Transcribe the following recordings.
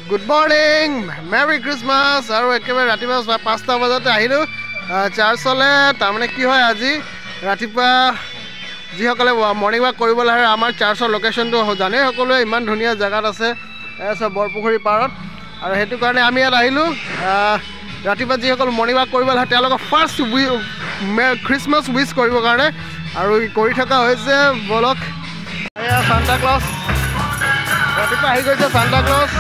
Good morning, Merry Christmas. আৰু একেবাৰে ৰাতিপুৱা 5টা বজাতে আহিলো চাৰ্চলে। তাৰমানে কি হয় আজি ৰাতিপুৱা যিসকলে মৰ্নিং ৱাক কৰিবলৈ আহে আমাৰ চাৰ্চৰ লোকেশ্যনটো জানে সকলোৱে ইমান ধুনীয়া জেগাত আছে সব বৰপুখুৰী পাৰত। আৰু সেইটো কাৰণে আমি ইয়াত আহিলো ৰাতিপুৱা যিসকল মৰ্নিং ৱাক কৰিবলৈ আহে তেওঁলোকক ফাৰ্ষ্ট খ্ৰীষ্টমাছ উইচ কৰিবৰ কাৰণে। আৰু কৰি থকা হৈছে বলক সান্তা ক্লজ ৰাতিপুৱা আহি গৈছে Santa Claus.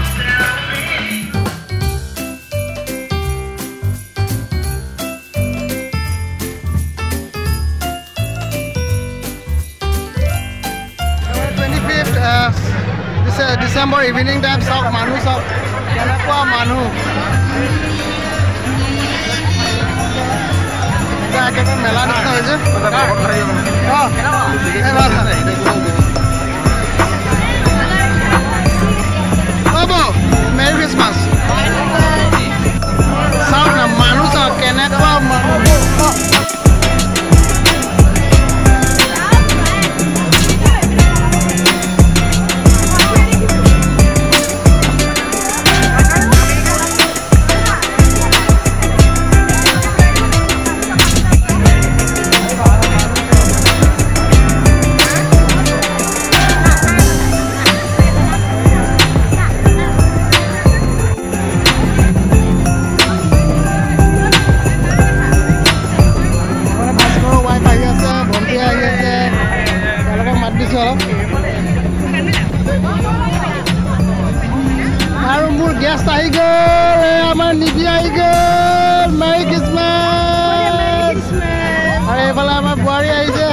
December evening time sab manu sab kenakwa manu ja ekta mela nishna hoise babo Merry Christmas sab na manu sab kenakwa manu আৰু মোৰ গেষ্ট আহি গ'ল আমাৰ নিধি আহি গ'ল মেৰি খ্ৰীষ্টমাছ আৰু এইফালে আমাৰ বোৱাৰী আহিছে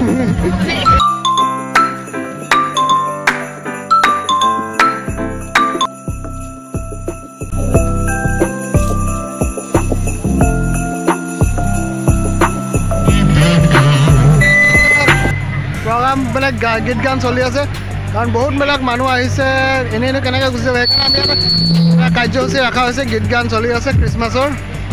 প্ৰগ্ৰাম মানে গীত গান চলি আছে কাৰণ বহুতবিলাক মানুহ আহিছে এনেই কেনেকৈ গুচি যাব সেইকাৰণে আমি এটা কাৰ্যসূচী ৰখা হৈছে গীত গান চলি আছে খ্ৰীষ্টমাছৰ।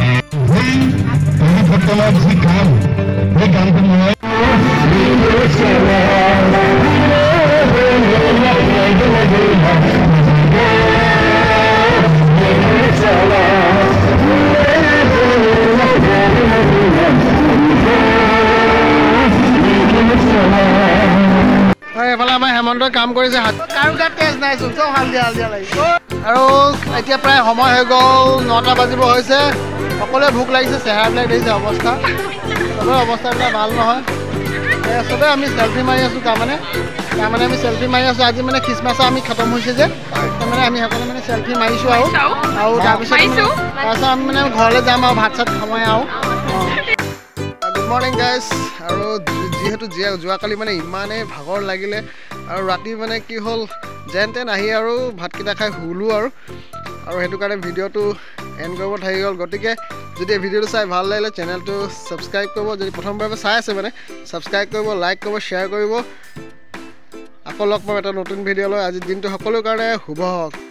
এইফালে আমাৰ হেমন্তই কাম কৰিছে কাৰো গাত তেজ নাই চব হালধীয়া হালধীয়া লাগিছে। আৰু এতিয়া প্ৰায় সময় হৈ গ'ল 9টা বাজিব হৈছে সকলোৱে ভোক লাগিছে চেহেৰাবিলাক দেখিছে অৱস্থা চবৰে অৱস্থাবিলাক ভাল নহয় চবে আমি চেল্ফি মাৰি আছোঁ তাৰমানে আমি চেল্ফি মাৰি আছোঁ আজি মানে খ্ৰীষ্টমাছৰ আমি খতম হৈছে যে তাৰমানে আমি সকলোৱে মানে চেল্ফি মাৰিছোঁ আৰু তাৰপিছত আমি মানে ঘৰলৈ যাম আৰু ভাত চাত খামই আৰু গুড মৰ্ণিং গাইজ। আৰু যিহেতু যোৱাকালি মানে ইমানেই ভাগৰ লাগিলে আৰু ৰাতি মানে কি হ'ল যেন তেন আহি আৰু ভাতকেইটা খাই শুলোঁ আৰু সেইটো কাৰণে ভিডিঅ'টো এণ্ড কৰিব থাকি গ'ল। গতিকে যদি ভিডিঅ'টো চাই ভাল লাগিলে চেনেলটো ছাবস্ক্ৰাইব কৰিব, যদি প্ৰথমবাৰ চাই আছে মানে ছাবস্ক্ৰাইব কৰিব, লাইক কৰিব, শ্বেয়াৰ কৰিব। আকৌ লগ পাম এটা নতুন ভিডিঅ' লৈ। আজিৰ দিনটো সকলোৰে কাৰণে শুভ হওক।